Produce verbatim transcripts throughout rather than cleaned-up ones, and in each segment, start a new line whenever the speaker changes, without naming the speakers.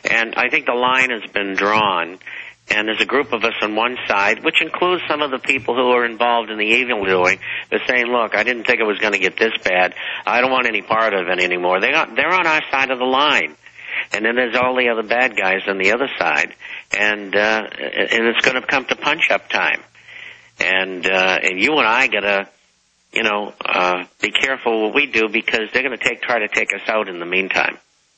And I think the line has been drawn. And there's a group of us on one side, which includes some of the people who are involved in the evil doing, they're saying, look, I didn't think it was going to get this bad. I don't want any part of it anymore. They are, they're on our side of the line. And then there's all the other bad guys on the other side. And uh, and it's going to come to punch-up time. And uh, and you and I got to, you know, uh, be careful what we do, because they're going to take try to take us out in the meantime.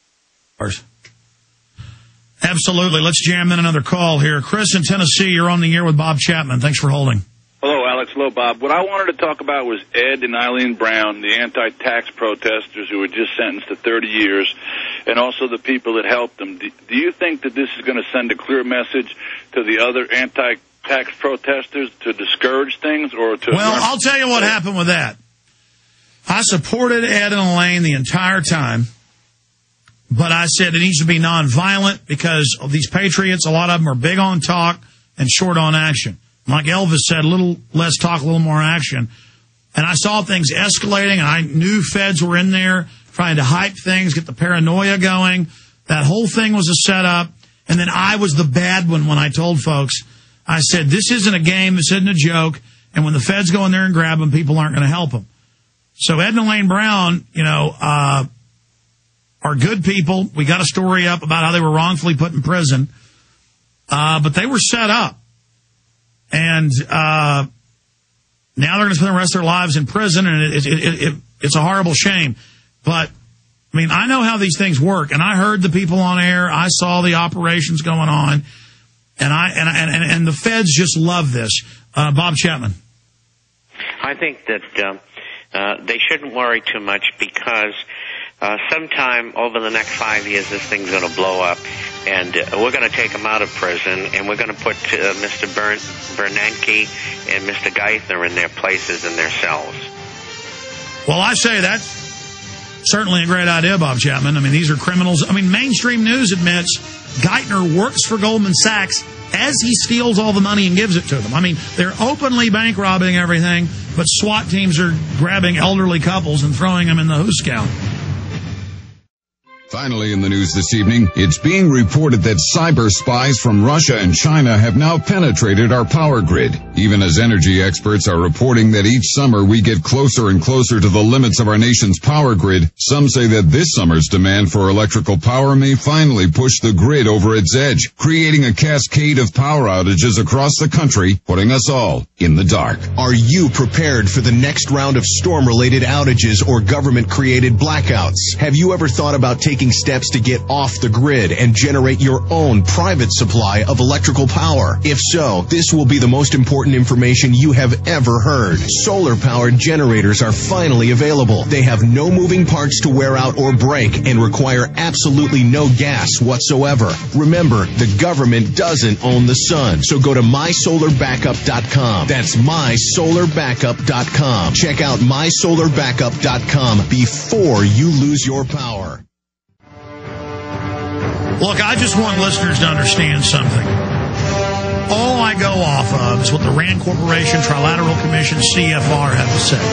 Absolutely. Let's jam in another call here. Chris in Tennessee, you're on the air with Bob Chapman. Thanks for holding.
Hello, Alex. Hello, Bob. What I wanted to talk about was Ed and Eileen Brown, the anti-tax protesters who were just sentenced to thirty years, and also the people that helped them. Do, do you think that this is going to send a clear message to the other anti-tax protesters to discourage things, or to...
Well, I'll tell you what happened with that. I supported Ed and Elaine the entire time. But I said it needs to be nonviolent, because of these patriots, a lot of them are big on talk and short on action. Like Elvis said, a little less talk, a little more action. And I saw things escalating, and I knew feds were in there trying to hype things, get the paranoia going. That whole thing was a setup. And then I was the bad one when I told folks, I said, this isn't a game, this isn't a joke. And when the feds go in there and grab them, people aren't going to help them. So Ed and Elaine Brown, you know, uh, are good people. We got a story up about how they were wrongfully put in prison. Uh, but they were set up. And uh, now they're going to spend the rest of their lives in prison, and it, it, it, it, it's a horrible shame. But, I mean, I know how these things work, and I heard the people on air. I saw the operations going on, and I and and, and the feds just love this. Uh, Bob Chapman.
I think that uh, uh, they shouldn't worry too much, because Uh, sometime over the next five years, this thing's going to blow up, and uh, we're going to take them out of prison, and we're going to put uh, Mister Bern- Bernanke and Mister Geithner in their places in their cells.
Well, I say that's certainly a great idea, Bob Chapman. I mean, these are criminals. I mean, mainstream news admits Geithner works for Goldman Sachs as he steals all the money and gives it to them. I mean, they're openly bank robbing everything, but SWAT teams are grabbing elderly couples and throwing them in the hoosegow.
Finally in the news this evening, it's being reported that cyber spies from Russia and China have now penetrated our power grid. Even as energy experts are reporting that each summer we get closer and closer to the limits of our nation's power grid, some say that this summer's demand for electrical power may finally push the grid over its edge, creating a cascade of power outages across the country, putting us all in the dark.
Are you prepared for the next round of storm-related outages or government-created blackouts? Have you ever thought about taking steps to get off the grid and generate your own private supply of electrical power? If so, this will be the most important information you have ever heard. Solar-powered generators are finally available. They have no moving parts to wear out or break and require absolutely no gas whatsoever. Remember, the government doesn't own the sun, so go to my solar backup dot com. That's my solar backup dot com. Check out my solar backup dot com before you lose your power.
Look, I just want listeners to understand something. All I go off of is what the RAND Corporation, Trilateral Commission, C F R have to say.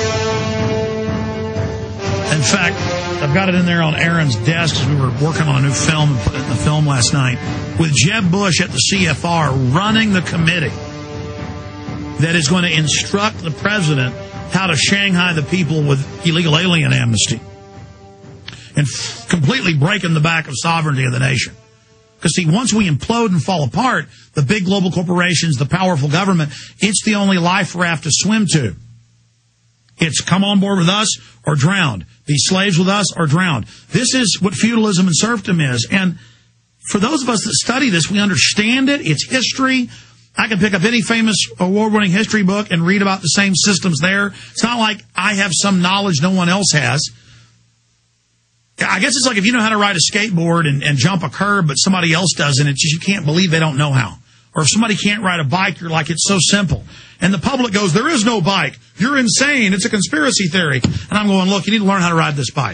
In fact, I've got it in there on Aaron's desk as we were working on a new film and put it in the film last night, with Jeb Bush at the C F R running the committee that is going to instruct the president how to Shanghai the people with illegal alien amnesty and f- completely breaking the back of sovereignty of the nation. Because, see, once we implode and fall apart, the big global corporations, the powerful government, it's the only life raft to swim to. It's come on board with us or drowned. Be slaves with us or drowned. This is what feudalism and serfdom is. And for those of us that study this, we understand it. It's history. I can pick up any famous award-winning history book and read about the same systems there. It's not like I have some knowledge no one else has. I guess it's like if you know how to ride a skateboard and, and jump a curb, but somebody else doesn't, it's just you can't believe they don't know how. Or if somebody can't ride a bike, you're like, it's so simple. And the public goes, there is no bike. You're insane. It's a conspiracy theory. And I'm going, look, you need to learn how to ride this bike.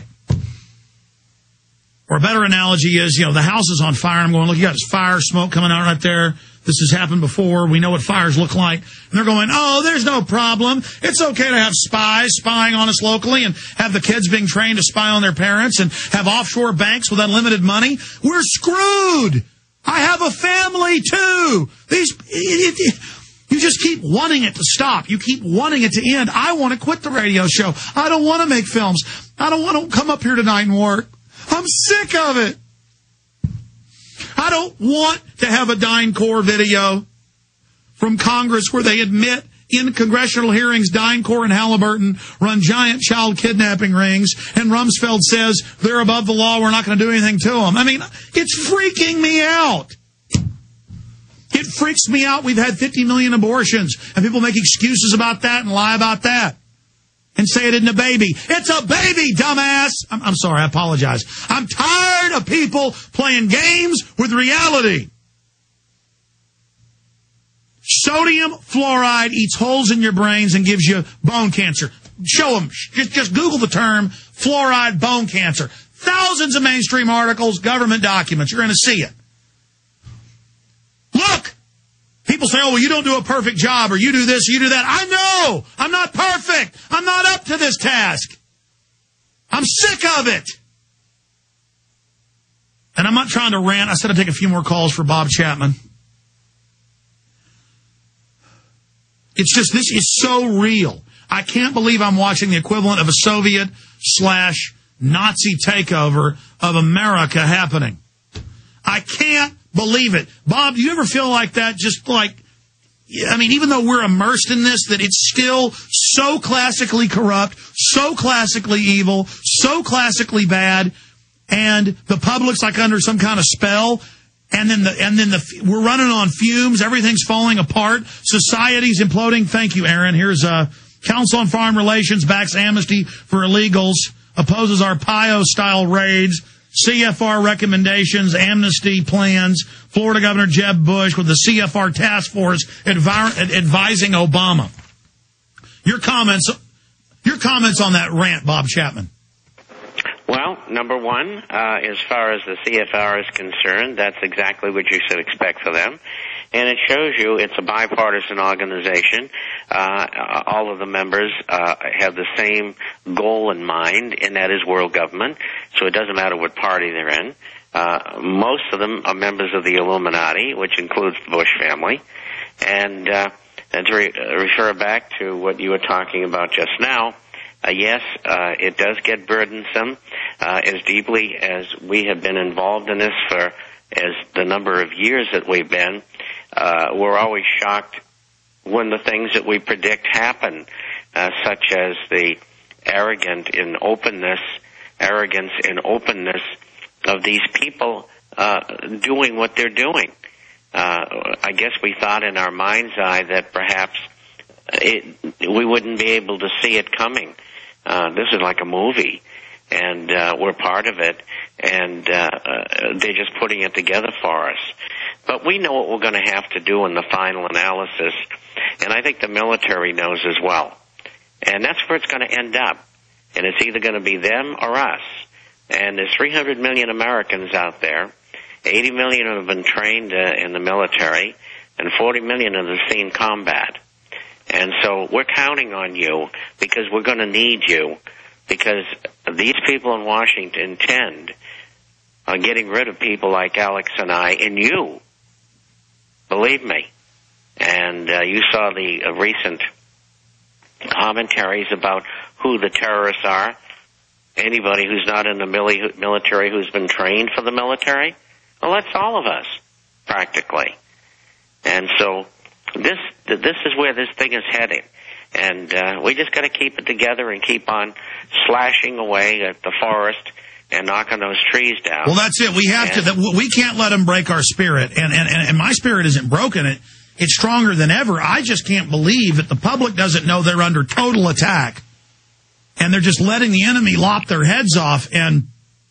Or a better analogy is, you know, the house is on fire. And I'm going, look, you got this fire, smoke coming out right there. This has happened before. We know what fires look like. And they're going, oh, there's no problem. It's okay to have spies spying on us locally and have the kids being trained to spy on their parents and have offshore banks with unlimited money. We're screwed. I have a family, too. These, it, it, you just keep wanting it to stop. You keep wanting it to end. I want to quit the radio show. I don't want to make films. I don't want to come up here tonight and work. I'm sick of it. I don't want to have a DynCorp video from Congress where they admit in congressional hearings DynCorp and Halliburton run giant child kidnapping rings, and Rumsfeld says they're above the law, we're not going to do anything to them. I mean, it's freaking me out. It freaks me out. We've had fifty million abortions, and people make excuses about that and lie about that and say it isn't a baby. It's a baby, dumbass. I'm, I'm sorry, I apologize. I'm tired of people playing games with reality. Sodium fluoride eats holes in your brains and gives you bone cancer. Show them. Just, just Google the term fluoride bone cancer. Thousands of mainstream articles, government documents. You're going to see it. Look. People say, oh, well, you don't do a perfect job, or you do this, or you do that. I know. I'm not perfect. I'm not up to this task. I'm sick of it. And I'm not trying to rant. I said I'd take a few more calls for Bob Chapman. It's just, this is so real. I can't believe I'm watching the equivalent of a Soviet slash Nazi takeover of America happening. I can't believe it. Bob, do you ever feel like that? Just like, I mean, even though we're immersed in this, that it's still so classically corrupt, so classically evil, so classically bad, and the public's like under some kind of spell, and then the, and then the, we're running on fumes, everything's falling apart, society's imploding. Thank you, Aaron. Here's uh, Council on Foreign Relations backs amnesty for illegals, opposes our P I O style raids, C F R recommendations, amnesty plans, Florida Governor Jeb Bush with the C F R task force advi- advising Obama. Your comments, your comments on that rant, Bob Chapman.
Well, number one, uh, as far as the C F R is concerned, that's exactly what you should expect for them. And it shows you it's a bipartisan organization. Uh, all of the members uh, have the same goal in mind, and that is world government. So it doesn't matter what party they're in. Uh, most of them are members of the Illuminati, which includes the Bush family. And, uh, and to re- refer back to what you were talking about just now, uh, yes, uh, it does get burdensome. Uh, as deeply as we have been involved in this for as the number of years that we've been, uh, we're always shocked when the things that we predict happen, uh, such as the arrogant in openness, arrogance and openness of these people uh, doing what they're doing. Uh, I guess we thought in our mind's eye that perhaps it, we wouldn't be able to see it coming. Uh, this is like a movie, and uh, we're part of it, and uh, uh, they're just putting it together for us. But we know what we're going to have to do in the final analysis, and I think the military knows as well. And that's where it's going to end up. And it's either going to be them or us. And there's three hundred million Americans out there. eighty million have been trained uh, in the military, and forty million have seen combat. And so we're counting on you because we're going to need you, because these people in Washington intend on getting rid of people like Alex and I and you. Believe me. And uh, you saw the uh, recent commentaries about who the terrorists are. Anybody who's not in the mili- military who's been trained for the military, well, that's all of us, practically. And so this this is where this thing is heading. And uh, we just got to keep it together and keep on slashing away at the forest and knocking those trees down.
Well, that's it. We have and, to. We can't let them break our spirit. And, and, and my spirit isn't broken. It, it's stronger than ever. I just can't believe that the public doesn't know they're under total attack. And they're just letting the enemy lop their heads off. And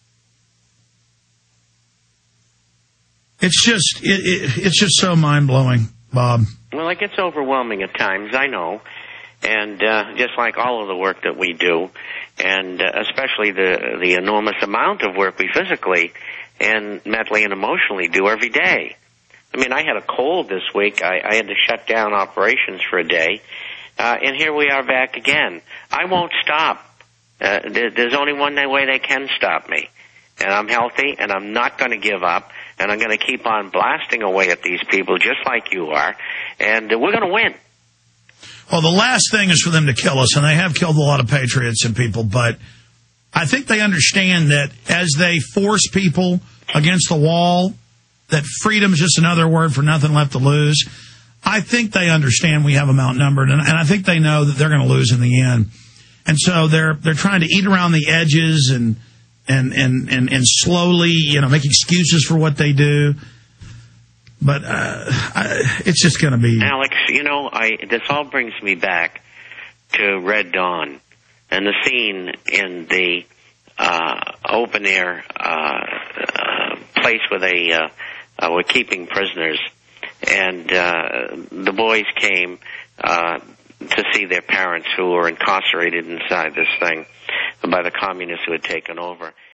it's just, it, it, it's just so mind-blowing, Bob.
Well, it gets overwhelming at times, I know. And uh, just like all of the work that we do, and uh, especially the the enormous amount of work we physically and mentally and emotionally do every day. I mean, I had a cold this week. I, I had to shut down operations for a day. Uh, and here we are back again. I won't stop. Uh, there, there's only one way they can stop me. And I'm healthy, and I'm not going to give up, and I'm going to keep on blasting away at these people just like you are, and uh, we're going to win.
Well, the last thing is for them to kill us, and they have killed a lot of patriots and people, but I think they understand that as they force people against the wall, that freedom is just another word for nothing left to lose. I think they understand we have them outnumbered, and, and I think they know that they're going to lose in the end. And so they're they're trying to eat around the edges and and and and, and slowly, you know, make excuses for what they do. But uh, I, it's just going to be...
Alex, you know, I this all brings me back to Red Dawn and the scene in the uh, open-air uh, uh, place where they uh, uh, were keeping prisoners. And uh, the boys came uh, to see their parents who were incarcerated inside this thing by the communists who had taken over.